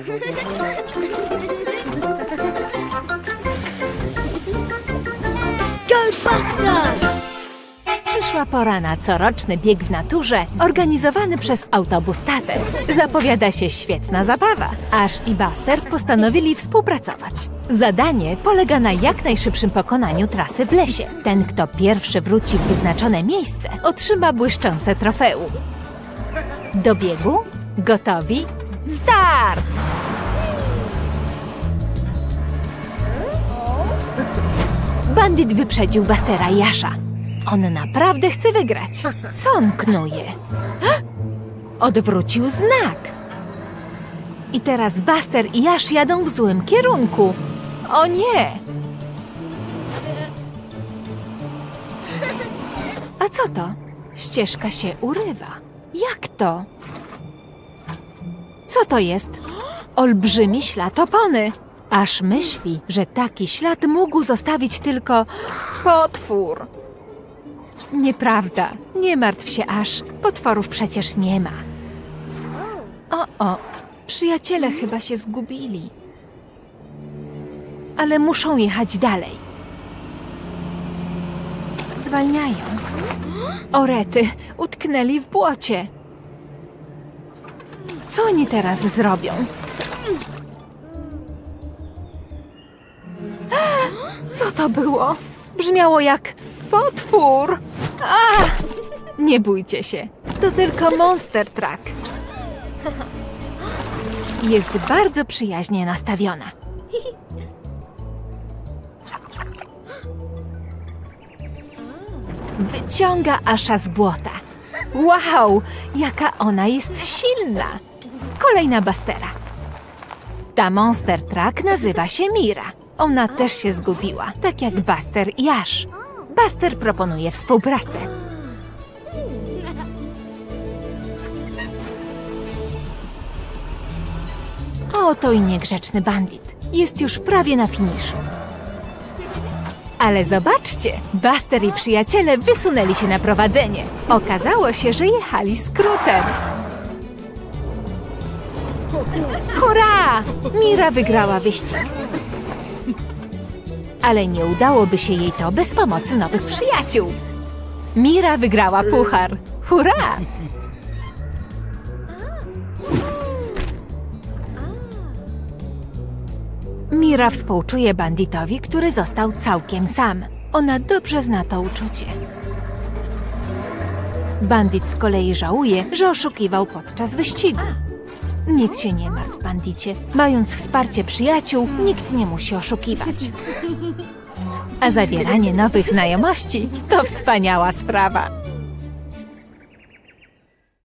Go Buster! Przyszła pora na coroczny bieg w naturze organizowany przez autobus tatę. Zapowiada się świetna zabawa. Ash i Buster postanowili współpracować. Zadanie polega na jak najszybszym pokonaniu trasy w lesie. Ten, kto pierwszy wróci w wyznaczone miejsce, otrzyma błyszczące trofeum. Do biegu? Gotowi? Start! Bandit wyprzedził Bustera i Asha. On naprawdę chce wygrać. Co on knuje? Odwrócił znak. I teraz Buster i Ash jadą w złym kierunku. O nie! A co to? Ścieżka się urywa. Jak to? Co to jest? Olbrzymi ślad opony. Aż myśli, że taki ślad mógł zostawić tylko potwór. Nieprawda. Nie martw się, Ash. Potworów przecież nie ma. O, przyjaciele chyba się zgubili. Ale muszą jechać dalej. Zwalniają. O rety, utknęli w błocie. Co oni teraz zrobią? Co to było? Brzmiało jak potwór. Nie bójcie się. To tylko Monster Truck. Jest bardzo przyjaźnie nastawiona. Wyciąga Asha z błota. Wow, jaka ona jest silna! Kolejna Bustera. Ta Monster Truck nazywa się Mira. Ona też się zgubiła, tak jak Buster i Ash. Buster proponuje współpracę. Oto i niegrzeczny bandit. Jest już prawie na finiszu. Ale zobaczcie, Buster i przyjaciele wysunęli się na prowadzenie. Okazało się, że jechali skrótem. Hurra! Mira wygrała wyścig. Ale nie udałoby się jej to bez pomocy nowych przyjaciół. Mira wygrała puchar. Hurra! Mira współczuje banditowi, który został całkiem sam. Ona dobrze zna to uczucie. Bandit z kolei żałuje, że oszukiwał podczas wyścigu. Nic się nie martw, bandicie. Mając wsparcie przyjaciół, nikt nie musi oszukiwać. A zawieranie nowych znajomości to wspaniała sprawa.